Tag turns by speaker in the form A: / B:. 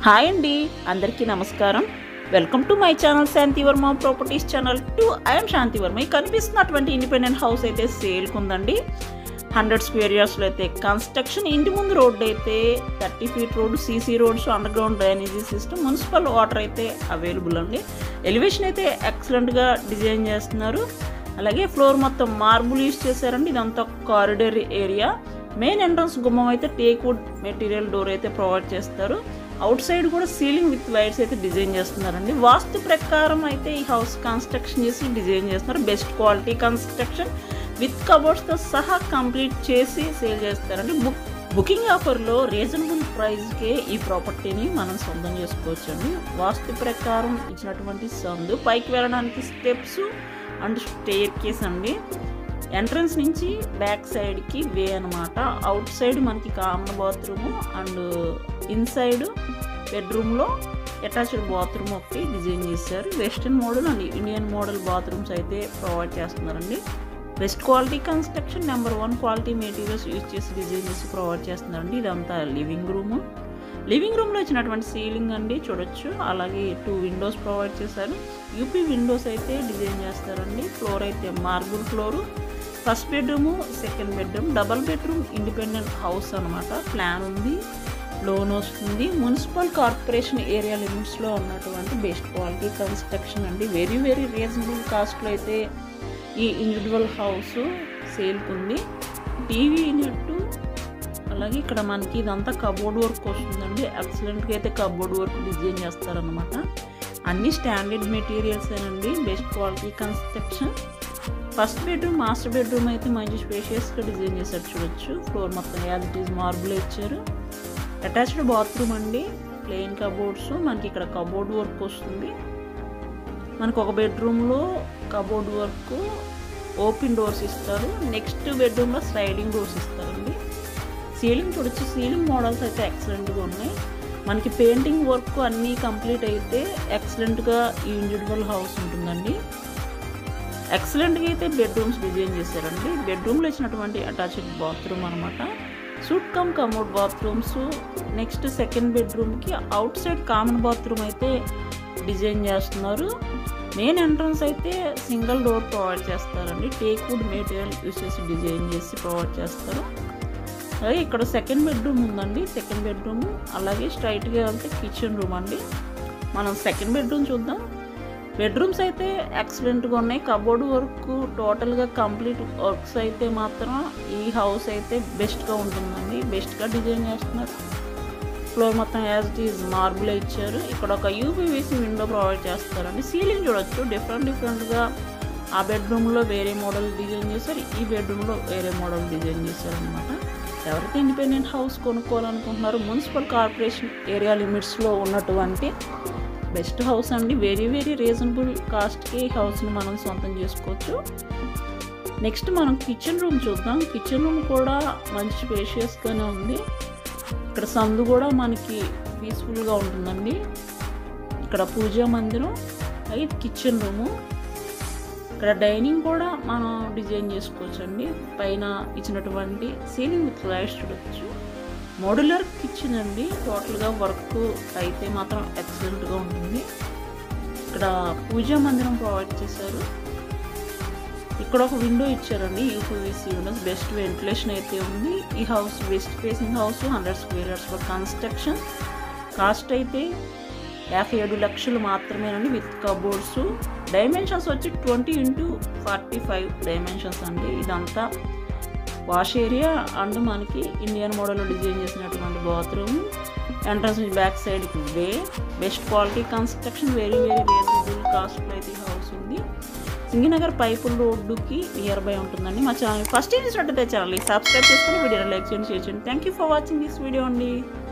A: Hi అండి, అందరికీ నమస్కారం. Welcome to my channel Shanti Varma properties channel 2. I'm Shanti Varma. ఈ కనిపిస్తున్నటువంటి ఇండిపెండెంట్ హౌస్ అయితే సేల్కి ఉందండి. 100 స్క్వేర్ యార్డ్స్లో అయితే కన్స్ట్రక్షన్. ఇంటి ముందు రోడ్డు అయితే 30 feet road, CC roads, underground drainage system, municipal water అయితే అవైలబుల్ అండి. ఎలివేషన్ అయితే ఎక్సలెంట్గా డిజైన్ చేస్తున్నారు. అలాగే ఫ్లోర్ మొత్తం మార్బుల్ యూజ్ చేశారండి. ఇదంతా కారిడార్ ఏరియా. మెయిన్ ఎంట్రన్స్ గుమ్మం అయితే టేక్ వుడ్ మెటీరియల్ డోర్ అయితే ప్రొవైడ్ చేస్తారు. అవుట్ సైడ్ కూడా సీలింగ్ విత్ లైట్స్ అయితే డిజైన్ చేస్తున్నారండి. వాస్తు ప్రకారం అయితే ఈ హౌస్ కన్స్ట్రక్షన్ చేసి డిజైన్ చేస్తున్నారు. బెస్ట్ క్వాలిటీ కన్స్ట్రక్షన్ విత్ కబోర్డ్స్తో సహా కంప్లీట్ చేసి సేల్ చేస్తారండి. బుకింగ్ ఆఫర్లో రీజనబుల్ ప్రైస్కే ఈ ప్రాపర్టీని మనం సొంతం చేసుకోవచ్చండి. వాస్తు ప్రకారం ఇచ్చినటువంటి సందు, పైకి వెళ్ళడానికి స్టెప్స్ అండ్ స్టేర్ కేస్ అండి. ఎంట్రన్స్ నుంచి బ్యాక్ సైడ్కి వే అనమాట. అవుట్ సైడ్ మనకి కామన్ బాత్రూము అండ్ ఇన్సైడ్ బెడ్రూమ్లో అటాచ్డ్ బాత్రూమ్ ఒకటి డిజైన్ చేశారు. Western model and Indian model bathrooms అయితే ప్రొవైడ్ చేస్తున్నారండి. Best quality construction, number 1 quality materials use చేసి డిజైన్ చేసి ప్రొవైడ్ చేస్తున్నారండి. ఇదంతా లివింగ్ రూము. లివింగ్ రూమ్లో ఇచ్చినటువంటి సీలింగ్ అండి చూడొచ్చు. అలాగే 2 విండోస్ ప్రొవైడ్ చేశారు. యూపీ విండోస్ అయితే డిజైన్ చేస్తారండి. ఫ్లోర్ అయితే marble floor. First bedroom, second bedroom, double bedroom independent house అనమాట. ప్లాన్ ఉంది, లోన్ వస్తుంది. మున్సిపల్ కార్పొరేషన్ ఏరియా లిమిట్స్లో ఉన్నటువంటి బెస్ట్ క్వాలిటీ కన్స్ట్రక్షన్ అండి. వెరీ వెరీ రీజనబుల్ కాస్ట్లో అయితే ఈ ఇండివిజువల్ హౌస్ సేల్కి ఉంది. టీవీ యూనిట్, అలాగే ఇక్కడ మనకి ఇదంతా కబోర్డ్ వర్క్ వస్తుందండి. ఎక్సలెంట్గా అయితే కబోర్డ్ వర్క్ డిజైన్ చేస్తారనమాట. అన్ని స్టాండర్డ్ మెటీరియల్స్ అండి. Best quality construction. First bedroom, master bedroom అయితే మంచి స్పేషియస్గా డిజైన్ చేశారు చూడొచ్చు. ఫ్లోర్ మొత్తం యాజ్ ఇట్ ఈజ్ మార్బుల్ ఇచ్చారు. అటాచ్డ్ బాత్రూమ్ అండి. Plain cupboards. మనకి ఇక్కడ కబోర్డ్ వర్క్ వస్తుంది. మనకు ఒక బెడ్రూమ్లో కబోర్డ్ వర్క్, ఓపెన్ డోర్స్ ఇస్తారు. నెక్స్ట్ బెడ్రూమ్లో స్లైడింగ్ డోర్స్ ఇస్తారండి. సీలింగ్ చూడొచ్చు. సీలింగ్ మోడల్స్ అయితే ఎక్సలెంట్గా ఉన్నాయి. మనకి పెయింటింగ్ వర్క్ అన్నీ కంప్లీట్ అయితే ఎక్సలెంట్గా ఈ ఇండివిజువల్ హౌస్ ఉంటుందండి. ఎక్సలెంట్గా అయితే బెడ్రూమ్స్ డిజైన్ చేశారండి. బెడ్రూమ్లో ఇచ్చినటువంటి అటాచ్డ్ బాత్రూమ్ అనమాట. Suit cum commode bathrooms. Next second బెడ్రూమ్కి అవుట్ సైడ్ కామన్ బాత్రూమ్ అయితే డిజైన్ చేస్తున్నారు. మెయిన్ ఎంట్రన్స్ అయితే సింగిల్ డోర్ ప్రొవైడ్ చేస్తారండి. టేక్ వుడ్ మెటీరియల్ యూస్ చేసి డిజైన్ చేసి ప్రొవైడ్ చేస్తారు. అలాగే ఇక్కడ సెకండ్ బెడ్రూమ్ ఉందండి. సెకండ్ బెడ్రూమ్ అలాగే స్ట్రైట్గా వెళ్తే కిచెన్ రూమ్ అండి. మనం సెకండ్ బెడ్రూమ్ చూద్దాం. బెడ్రూమ్స్ అయితే ఎక్సలెంట్గా ఉన్నాయి. కబోర్డ్ వర్క్ టోటల్గా కంప్లీట్ వర్క్స్ అయితే మాత్రం ఈ హౌస్ అయితే బెస్ట్గా ఉంటుందండి. బెస్ట్గా డిజైన్ చేస్తున్నారు. ఫ్లోర్ మొత్తం యాజ్ ఇట్ ఈజ్ మార్బుల్ ఇచ్చారు. ఇక్కడ ఒక యూపీవీసీ విండో ప్రొవైడ్ చేస్తారండి. సీలింగ్ చూడొచ్చు. డిఫరెంట్గా ఆ బెడ్రూమ్లో వేరే మోడల్ డిజైన్ చేశారు, ఈ బెడ్రూమ్లో వేరే మోడల్ డిజైన్ చేశారు అనమాట. ఎవరైతే ఇండిపెండెంట్ హౌస్ కొనుక్కోవాలనుకుంటున్నారో మున్సిపల్ కార్పొరేషన్ ఏరియా లిమిట్స్లో ఉన్నటువంటి బెస్ట్ హౌస్ అండి. వెరీ వెరీ రీజనబుల్ కాస్ట్కి ఈ హౌస్ని మనం సొంతం చేసుకోవచ్చు. నెక్స్ట్ మనం కిచెన్ రూమ్ చూద్దాం. కిచెన్ రూమ్ కూడా మంచి స్పేషియస్గానే ఉంది. ఇక్కడ సందు కూడా మనకి పీస్ఫుల్గా ఉంటుందండి. ఇక్కడ పూజా మందిరం, అలాగే కిచెన్ రూము. ఇక్కడ డైనింగ్ కూడా మనం డిజైన్ చేసుకోవచ్చండి. పైన ఇచ్చినటువంటి సీలింగ్ విత్ లైట్స్ చూడొచ్చు. మోడ్యులర్ కిచెన్ అండి. టోటల్గా వర్క్ అయితే మాత్రం ఎక్సలెంట్గా ఉంటుంది. ఇక్కడ పూజా మందిరం ప్రొవైడ్ చేశారు. ఇక్కడ ఒక విండో ఇచ్చారండి, యూపీవీసీ విండోస్. బెస్ట్ వెంటిలేషన్ అయితే ఉంది. ఈ house west facing house, 100 square యార్డ్స్లో కన్స్ట్రక్షన్. కాస్ట్ అయితే 57 లక్షలు మాత్రమేనండి విత్ కబోర్డ్స్. డైమెన్షన్స్ వచ్చి 20x45 డైమెన్షన్స్ అండి. ఇదంతా వాష్ ఏరియా అండ్ మనకి ఇండియన్ మోడల్లో డిజైన్ చేసినటువంటి బాత్రూమ్. ఎంట్రన్స్ నుంచి బ్యాక్ సైడ్కి way. Best quality construction. Very very reasonable కాస్ట్లో అయితే హౌస్ ఉంది. సింగనగర్ పైపుల్ రోడ్డుకి నియర్ బై ఉంటుందండి. మా ఛానల్ ఫస్ట్ టైం చూసినట్టయితే ఛానల్ని సబ్స్క్రైబ్ చేసుకుని వీడియోని లైక్ చేయండి, షేర్ చేయండి. Thank you for watching this video అండి.